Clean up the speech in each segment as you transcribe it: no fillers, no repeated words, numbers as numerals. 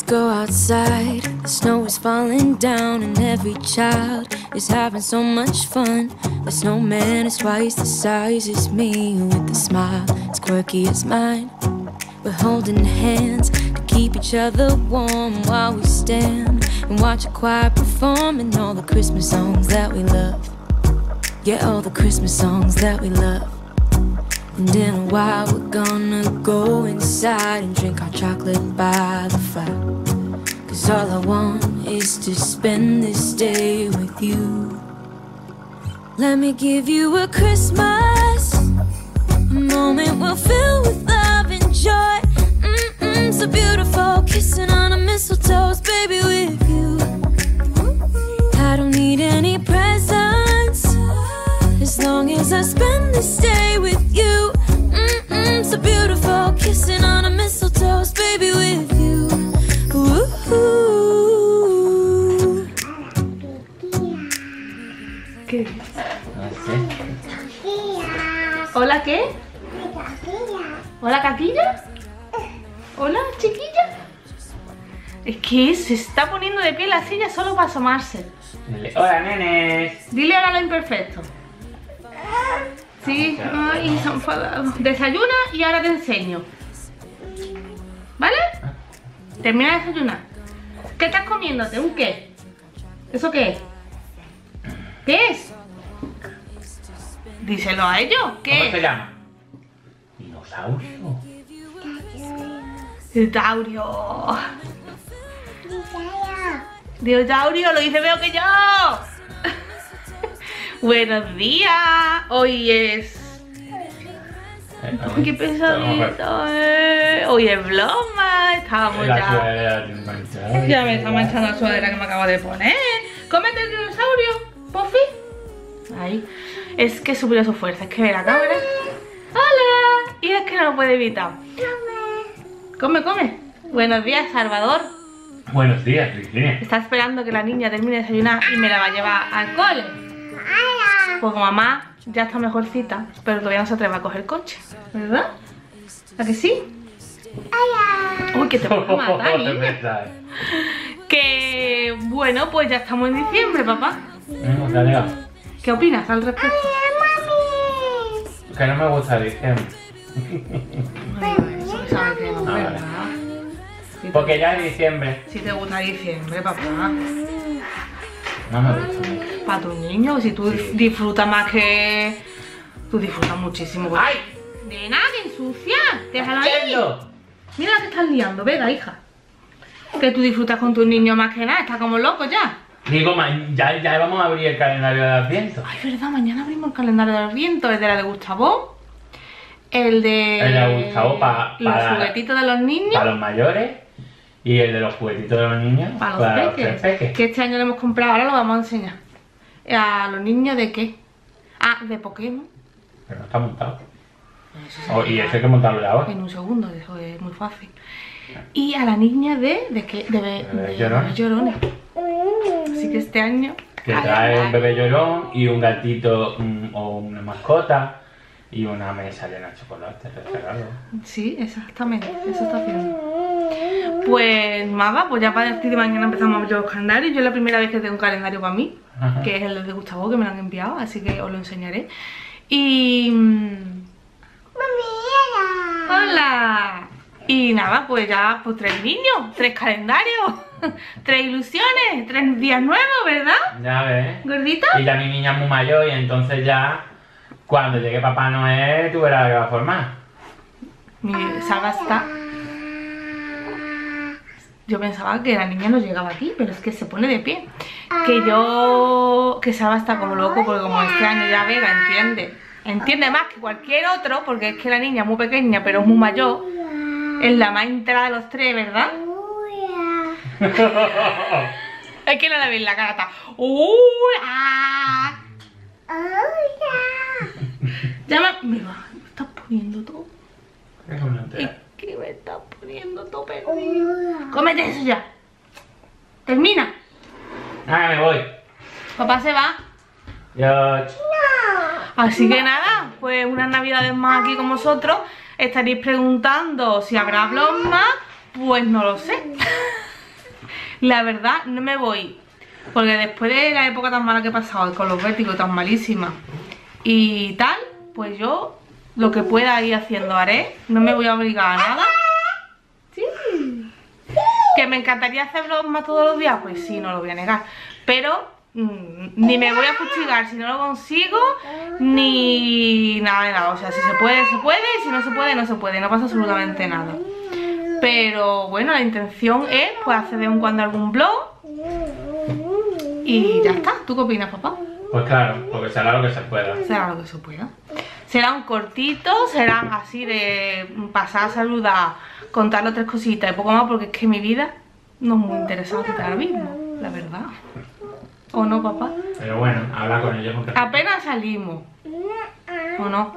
go outside. The snow is falling down and every child is having so much fun. The snowman is twice the size as me, with a smile as quirky as mine. We're holding hands to keep each other warm while we stand and watch a choir performing all the Christmas songs that we love. Yeah, all the Christmas songs that we love. And in a while we're gonna go inside and drink our chocolate by the fire. 'Cause all I want is to spend this day with you. Let me give you a Christmas, a moment we'll fill with love and joy. So beautiful, kissing on a mistletoe, baby, with you. I don't need any presents, as long as I spend this day with you. So beautiful, kissing on a mistletoe, baby, with you. ¿Qué? No sé. ¿Hola qué? ¿Hola Caquilla? ¿Hola chiquilla? Es que se está poniendo de pie en la silla solo para asomarse. Hola nenes. Dile ahora lo imperfecto. Sí, ay, se ha enfadado. Desayuna y ahora te enseño. ¿Vale? Termina de desayunar. ¿Qué estás comiéndote? ¿Un qué? ¿Eso qué es? ¿Qué es? Díselo a ellos. ¿Qué? ¿Cómo se llama? Dinosaurio. Dinosaurio. Dinosaurio, lo dice veo que yo. Buenos días. Hoy es... ¡Qué pesadito! Hoy es broma. Estábamos ya... Ya me está manchando la sudadera que me acabo de poner. ¡Cómete el dinosaurio, Puffy! Ahí. Es que subió su fuerza. Es que ve la cámara. ¡Hola! Y es que no lo puede evitar. Come, come. Buenos días, Salvador. Buenos días, Virginia. Está esperando que la niña termine de desayunar y me la va a llevar al cole. Pues mamá ya está mejorcita, pero todavía no se atreve a coger coche, ¿verdad? ¿A que sí? Uy, que te voy a matar, niña. Que bueno, pues ya estamos en diciembre, papá. ¿Qué opinas al respecto? Que no me gusta diciembre. Eso que sabes que no, ¿verdad? Porque ya es diciembre. Si te gusta diciembre, papá. No me gusta mucho. Para tus niños, si tú disfrutas más que... Tú disfrutas muchísimo. ¡Ay! De nada, que ensucia. Déjalo ahí. Mira la que estás liando, venga, hija. Que tú disfrutas con tus niños más que nada. Está como loco ya. Digo, ya vamos a abrir el calendario de Adviento. Ay, verdad, mañana abrimos el calendario de Adviento. El de la de Gustavo. El de Gustavo para los juguetitos de los niños. Para los mayores. Y el de los juguetitos de los niños. Para los peques. Que este año lo hemos comprado, ahora lo vamos a enseñar. ¿A los niños de qué? Ah, de Pokémon. Pero no está montado. Y eso hay que montarlo ya ahora. En un segundo, eso es muy fácil. Y a la niña de qué? De llorones. Así que este año... Que trae un bebé llorón y un gatito o una mascota y una mesa llena de chocolate regalo. Sí, exactamente, eso está haciendo. Pues nada, pues ya para partir de mañana empezamos a ver los calendarios. Yo es la primera vez que tengo un calendario para mí. Ajá. Que es el de Gustavo, que me lo han enviado, así que os lo enseñaré. Y... ¡Hola! Y nada, pues ya, pues 3 niños, 3 calendarios, 3 ilusiones, 3 días nuevos, ¿verdad? Ya ves. ¿Gordito? Y ya mi niña es muy mayor y entonces ya, cuando llegue Papá Noel, tú verás la que va a formar. Mi Salva está... Yo pensaba que la niña no llegaba aquí, pero es que se pone de pie. Que Salva está como loco, porque como este año ya Vega entiende más que cualquier otro, porque es que la niña es muy pequeña, pero es muy mayor. Es la más entrada de los 3, ¿verdad? Es que no le veis la cara, está... Ya me estás poniendo todo. Es que me estás poniendo todo perdido. Cómete eso ya. Termina. Ah, me voy. Papá se va. Yo... Así que nada, pues unas navidades más aquí con vosotros. Estaréis preguntando si habrá vlog más. Pues no lo sé. La verdad, no me voy. Porque después de la época tan mala que he pasado, con los vértigos tan malísimas y tal, pues yo lo que pueda ir haciendo haré. No me voy a obligar a nada. Sí. ¿Que me encantaría hacer vlogs más todos los días? Pues sí, no lo voy a negar. Pero ni me voy a fustigar si no lo consigo, ni nada de nada. O sea, si se puede, se puede. Y si no se puede, no se puede. No pasa absolutamente nada. Pero bueno, la intención es pues hacer de vez en cuando algún vlog. Y ya está. ¿Tú qué opinas, papá? Pues claro, porque será lo que se pueda. Será lo que se pueda. Serán cortitos, serán así de pasar a saludar, contarle 3 cositas y poco más, porque es que mi vida no es muy interesante ahora mismo, la verdad. ¿O no, papá? Pero bueno, habla con ellos. Apenas salimos. ¿O no?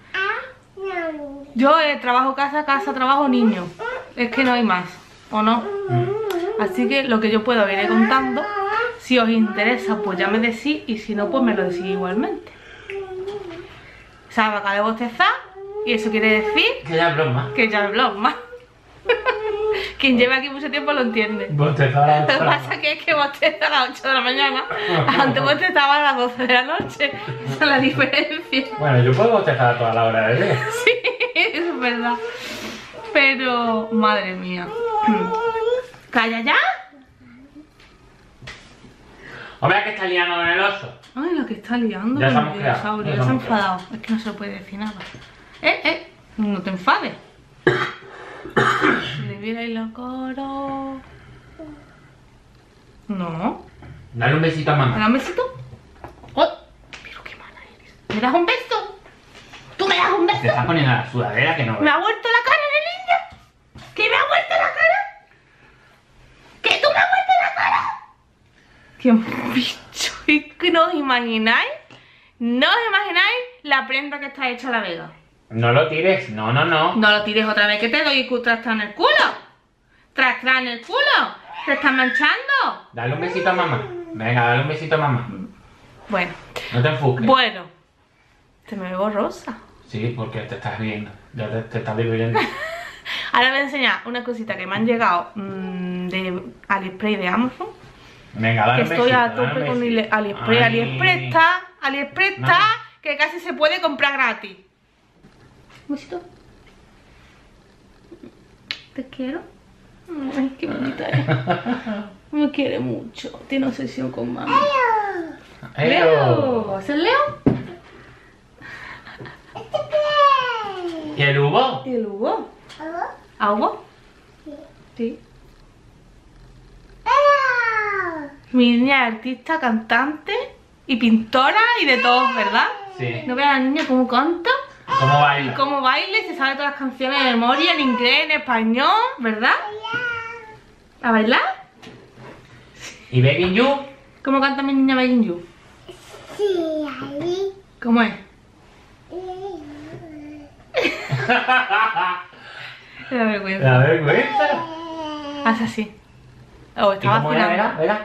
Yo trabajo casa, trabajo niño. Es que no hay más. ¿O no? Así que lo que yo puedo iré contando. Si os interesa, pues ya me decís. Y si no, pues me lo decís igualmente. ¿Sabes? Acaba de bostezar. Y eso quiere decir que ya es broma. Que ya es broma. Quien lleva aquí mucho tiempo lo entiende. Bostezar a las 8 Lo que pasa que es que bosteza a las 8 de la mañana. Antes bostezaba a las 12 de la noche. Esa es la diferencia. Bueno, yo puedo bostezar a toda la hora del día. Sí, eso es verdad. Pero, madre mía. ¿Calla ya? Hombre, que está liando con el oso. Ay, lo que está liando Ya con el estamos creados, dinosaurio. ya Ya se ha estamos enfadado. Es que no se le puede decir nada. No te enfades. Le viera ahí la cara. No. Dale un besito a ¿Me mamá. das un besito? ¡Oh! Pero qué mala eres. ¿Me das un beso? ¿Tú me das un beso? Te estás poniendo la sudadera que no ¿Me ves. ha vuelto la cara de niña? ¿Que me ha vuelto la cara? ¿Que tú me has vuelto la cara? ¡Qué bicho! Es que no os imagináis. No os imagináis la prenda que está hecha la Vega. No lo tires, no. No lo tires otra vez que te doy trastra en el culo. Trastra en el culo. Te estás manchando. Dale un besito a mamá. Venga, dale un besito a mamá. Bueno. No te enfusques. Bueno. Te me veo rosa. Sí, porque te estás viendo. Ya te estás divirtiendo. Ahora voy a enseñar una cosita que me han llegado de AliExpress y de Amazon. Venga, dale Que un besito. estoy a dale un tope con besito. AliExpress. Ay. AliExpress No. está que casi se puede comprar gratis. Un besito. Te quiero. Ay, qué bonita es. Me quiere mucho. Tiene obsesión con mamá. Leo. ¿Es el Leo? ¿Y el Hugo? ¿Y el Hugo? ¿A Hugo? Sí. Mi niña es artista, cantante y pintora y de todo, ¿verdad? Sí. ¿No veas a la niña cómo canta? ¿Cómo baila? Cómo baila y se sabe todas las canciones de memoria, en inglés, en español, ¿verdad? ¿A bailar? ¿Y Begging You? ¿Cómo canta mi niña Begging You? ¿Cómo es? Me da vergüenza. La vergüenza. Haz así. Oh, ¿Y estaba cómo era? vacilando. Verá.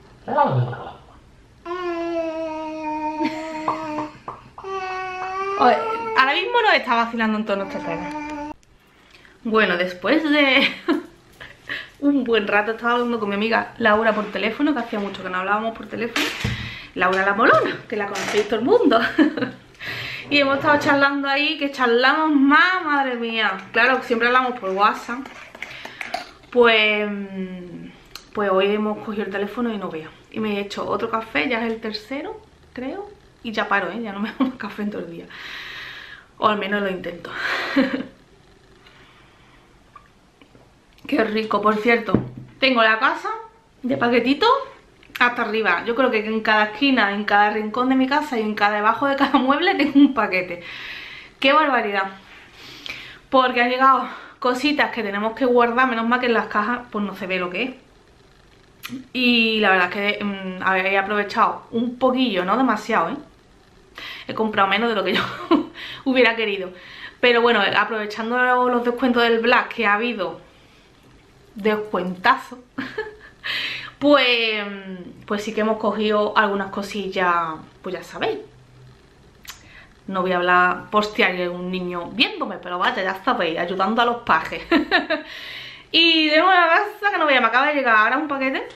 Oh, ahora mismo nos está vacilando en toda nuestra cara. Bueno, después de un buen rato estaba hablando con mi amiga Laura por teléfono, que hacía mucho que no hablábamos por teléfono. Laura la Molona, que la conocéis todo el mundo. Y hemos estado charlando ahí, que charlamos más, madre mía. Claro, siempre hablamos por WhatsApp. Pues hoy hemos cogido el teléfono y no veo. Y me he hecho otro café, ya es el tercero, creo. Y ya paro, ya no me hago más café en todo el día. O al menos lo intento. Qué rico, por cierto. Tengo la casa de paquetitos hasta arriba. Yo creo que en cada esquina, en cada rincón de mi casa y en cada debajo de cada mueble tengo un paquete. ¡Qué barbaridad! Porque han llegado cositas que tenemos que guardar, menos mal que en las cajas pues no se ve lo que es. Y la verdad es que he aprovechado un poquillo, no demasiado, ¿eh? He comprado menos de lo que yo hubiera querido. Pero bueno, aprovechando los descuentos del Black que ha habido, descuentazo, pues sí que hemos cogido algunas cosillas, pues ya sabéis. No voy a hablar postear de un niño viéndome, pero vaya, ya sabéis, ayudando a los pajes. Y tengo una cosa que no veía, me acaba de llegar ahora un paquete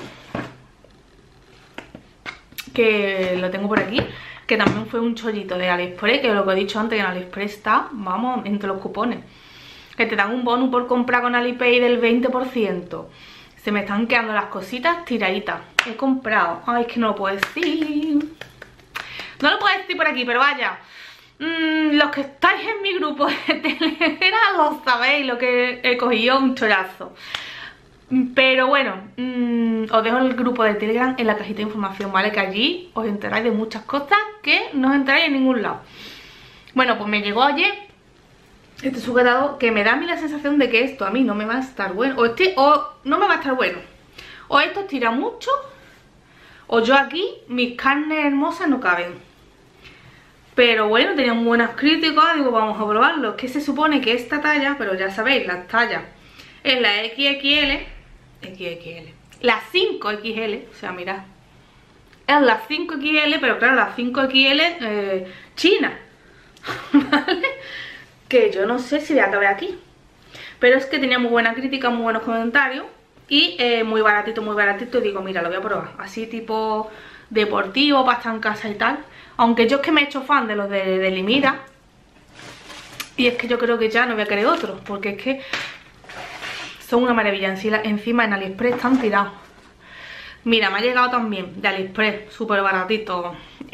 que lo tengo por aquí, que también fue un chollito de AliExpress, que lo que he dicho antes, que en AliExpress está, vamos, entre los cupones, que te dan un bonus por comprar con Alipay del 20%. Se me están quedando las cositas tiraditas. He comprado, ay, es que no lo puedo decir, no lo puedo decir por aquí, pero vaya, los que estáis en mi grupo de Telegram lo sabéis, lo que he cogido un chollazo. Pero bueno, os dejo el grupo de Telegram en la cajita de información, ¿vale? Que allí os enteráis de muchas cosas que no os enteráis en ningún lado. Bueno, pues me llegó ayer este sujetador que me da a mí la sensación de que esto a mí no me va a estar bueno. O no me va a estar bueno. O esto estira mucho, o yo aquí, mis carnes hermosas no caben. Pero bueno, tenía muy buenas críticas, digo, vamos a probarlo. Que se supone que esta talla, pero ya sabéis, las tallas es la XXL, la 5XL, o sea, mirad, es la 5XL, pero claro, la 5XL china, ¿vale? Que yo no sé si voy a caber aquí, pero es que tenía muy buena crítica, muy buenos comentarios y muy baratito, y digo, mira, lo voy a probar, así tipo deportivo, para estar en casa y tal, aunque yo es que me he hecho fan de los de Limira, y es que yo creo que ya no voy a querer otros, porque es que son una maravilla. Encima en AliExpress están tirados. Mira, me ha llegado también de AliExpress, súper baratito,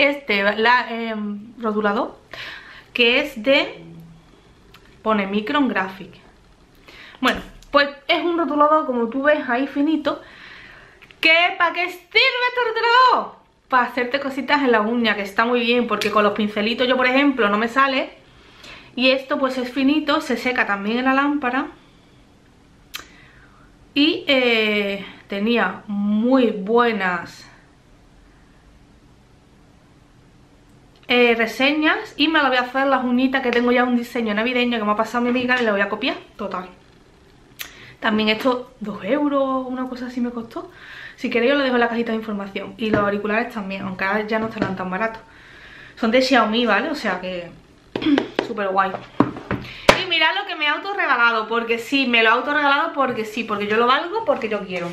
rotulador, que es de, pone Micron Graphic. Bueno, pues es un rotulador, como tú ves ahí, finito. ¿Para qué sirve este rotulador? Para hacerte cositas en la uña, que está muy bien, porque con los pincelitos yo, por ejemplo, no me sale. Y esto pues es finito, se seca también en la lámpara. Y tenía muy buenas reseñas. Y me lo voy a hacer las uñitas, que tengo ya un diseño navideño que me ha pasado mi amiga y lo voy a copiar, total. También esto 2 euros, una cosa así me costó. Si queréis os lo dejo en la cajita de información. Y los auriculares también, aunque ahora ya no estarán tan baratos. Son de Xiaomi, ¿vale? O sea que súper guay. Y mirad lo que me he autorregalado, porque sí, me lo he autorregalado porque sí, porque yo lo valgo, porque yo quiero.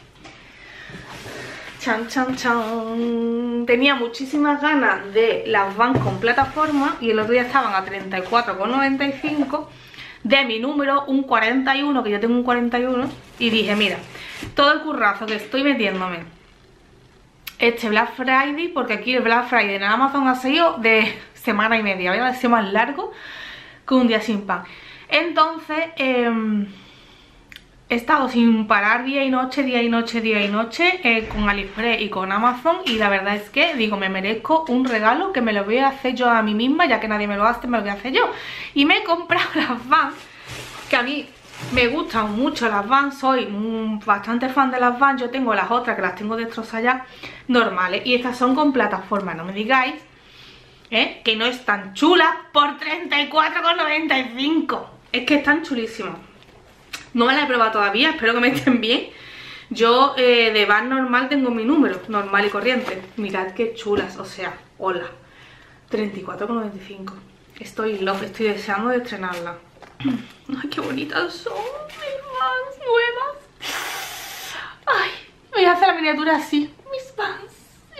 Chan, chan, chan. Tenía muchísimas ganas de las Vans con plataforma y el otro día estaban a 34,95 de mi número, un 41, que yo tengo un 41, y dije, mira, todo el currazo que estoy metiéndome este Black Friday, porque aquí el Black Friday en Amazon ha sido de semana y media, ¿vale? Ha sido más largo que un día sin pan. Entonces he estado sin parar día y noche con AliExpress y con Amazon, y la verdad es que digo, me merezco un regalo que me lo voy a hacer yo a mí misma, ya que nadie me lo hace, me lo voy a hacer yo. Y me he comprado las Vans, que a mí me gustan mucho las Vans, soy bastante fan de las Vans. Yo tengo las otras que las tengo destrozadas ya, normales, y estas son con plataforma, no me digáis que no están chulas por 34,95. Es que están chulísimas. No me las he probado todavía, espero que me estén bien. Yo de Vans normal tengo mi número, normal y corriente. Mirad qué chulas, o sea, hola. 34,95. Estoy loca, estoy deseando de estrenarla. Ay, qué bonitas son mis Vans nuevas. Ay, me voy a hacer la miniatura así. Mis Vans.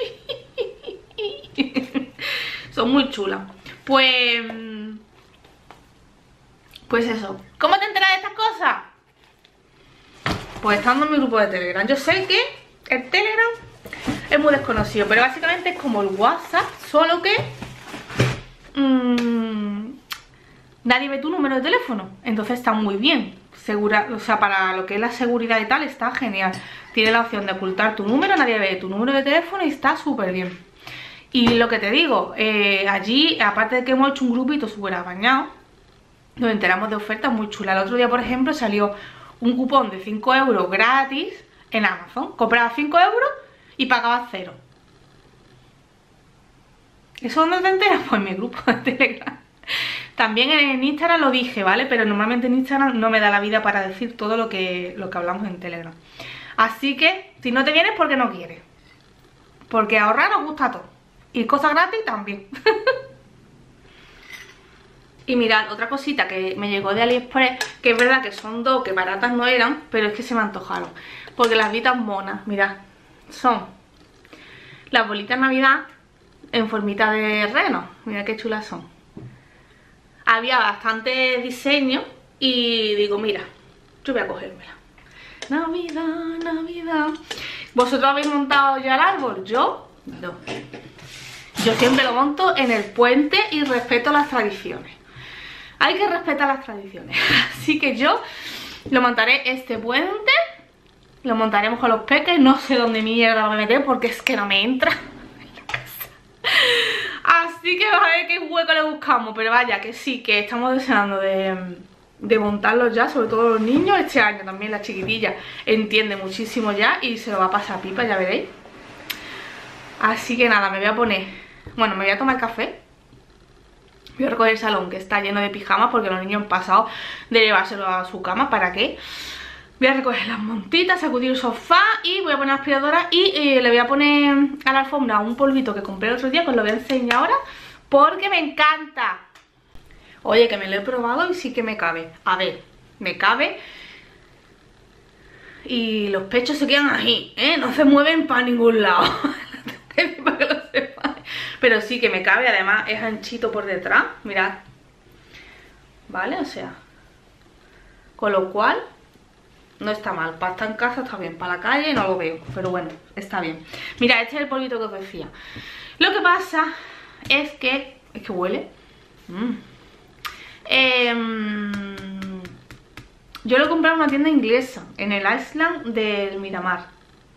Son muy chulas. Pues eso. ¿Cómo te enteras de estas cosas? Pues estando en mi grupo de Telegram. Yo sé que el Telegram es muy desconocido, pero básicamente es como el WhatsApp, solo que nadie ve tu número de teléfono. Entonces está muy bien. Segura, o sea, para lo que es la seguridad y tal, está genial. Tiene la opción de ocultar tu número, nadie ve tu número de teléfono y está súper bien. Y lo que te digo, allí, aparte de que hemos hecho un grupito súper apañado, nos enteramos de ofertas muy chulas. El otro día, por ejemplo, salió un cupón de 5 euros gratis en Amazon. Comprabas 5 euros y pagabas 0. ¿Eso dónde te enteras? Pues en mi grupo de Telegram. También en Instagram lo dije, ¿vale? Pero normalmente en Instagram no me da la vida para decir todo lo que hablamos en Telegram. Así que, si no te vienes, porque no quieres. Porque ahorrar nos gusta a todos. Y cosas gratis también. Y mirad, otra cosita que me llegó de AliExpress, que es verdad que son dos, que baratas no eran, pero es que se me antojaron. Porque las vi tan monas, mirad. Son las bolitas Navidad en formita de reno. Mirad qué chulas son. Había bastante diseño y digo, mira, yo voy a cogérmela. Navidad, Navidad. ¿Vosotros habéis montado ya el árbol? Yo no. Yo siempre lo monto en el puente y respeto las tradiciones. Hay que respetar las tradiciones. Así que yo lo montaré este puente. Lo montaremos con los peques. No sé dónde mierda lo voy a meter porque es que no me entra en la casa. Así que vamos a ver qué hueco le buscamos. Pero vaya, que sí, que estamos deseando de montarlos ya. Sobre todo los niños. Este año también la chiquitilla entiende muchísimo ya. Y se lo va a pasar pipa, ya veréis. Así que nada, me voy a poner... Bueno, me voy a tomar café. Voy a recoger el salón que está lleno de pijamas porque los niños han pasado de llevárselo a su cama. ¿Para qué? Voy a recoger las montitas, sacudir el sofá y voy a poner aspiradora y le voy a poner a la alfombra un polvito que compré el otro día, que os lo voy a enseñar ahora porque me encanta. Oye, que me lo he probado y sí que me cabe. A ver, me cabe y los pechos se quedan ahí, ¿eh? No se mueven para ningún lado. Para que lo sepáis. Pero sí que me cabe, además es anchito por detrás, mirad. Vale, o sea, con lo cual no está mal. Para estar en casa está bien, para la calle no lo veo, pero bueno, está bien. Mira, este es el polvito que os decía. Lo que pasa es que huele. Yo lo compré en una tienda inglesa, en el Island del Miramar.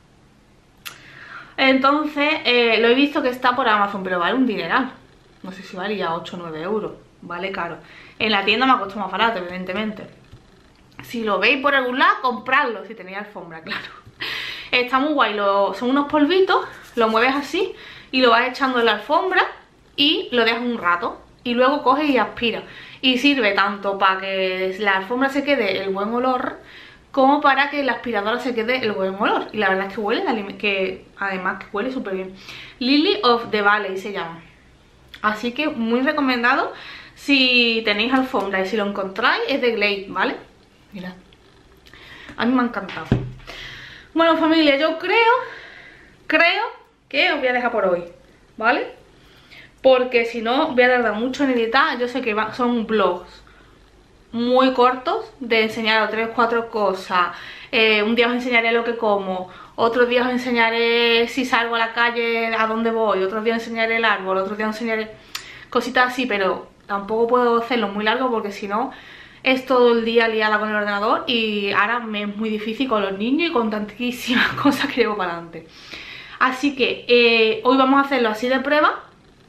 Entonces, lo he visto que está por Amazon, pero vale un dineral. No sé si valía 8 o 9 euros. Vale caro. En la tienda me ha costado más barato, evidentemente. Si lo veis por algún lado, compradlo. Si tenéis alfombra, claro. Está muy guay. Son unos polvitos. Lo mueves así y lo vas echando en la alfombra y lo dejas un rato. Y luego coges y aspiras. Y sirve tanto para que la alfombra se quede el buen olor, como para que la aspiradora se quede el buen olor. Y la verdad es que huele, además que huele súper bien. Lily of the Valley se llama. Así que muy recomendado si tenéis alfombra y si lo encontráis. Es de Glade, ¿vale? Mirad, a mí me ha encantado. Bueno, familia, yo creo que os voy a dejar por hoy, ¿vale? Porque si no voy a tardar mucho en editar. Yo sé que son vlogs muy cortos, de enseñaros 3 o 4 cosas. Un día os enseñaré lo que como, otro día os enseñaré si salgo a la calle a dónde voy, otro día os enseñaré el árbol, otro día os enseñaré cositas así, pero tampoco puedo hacerlo muy largo porque si no es todo el día liada con el ordenador y ahora me es muy difícil con los niños y con tantísimas cosas que llevo para adelante. Así que hoy vamos a hacerlo así de prueba.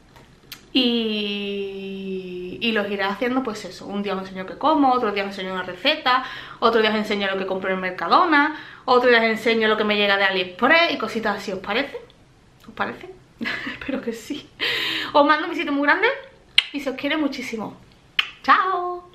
Y los iré haciendo, pues eso. Un día os enseño qué como, otro día os enseño una receta, otro día os enseño lo que compro en Mercadona, otro día os enseño lo que me llega de AliExpress y cositas así. ¿Os parece? ¿Os parece? Espero que sí. Os mando un besito muy grande y se os quiere muchísimo. ¡Chao!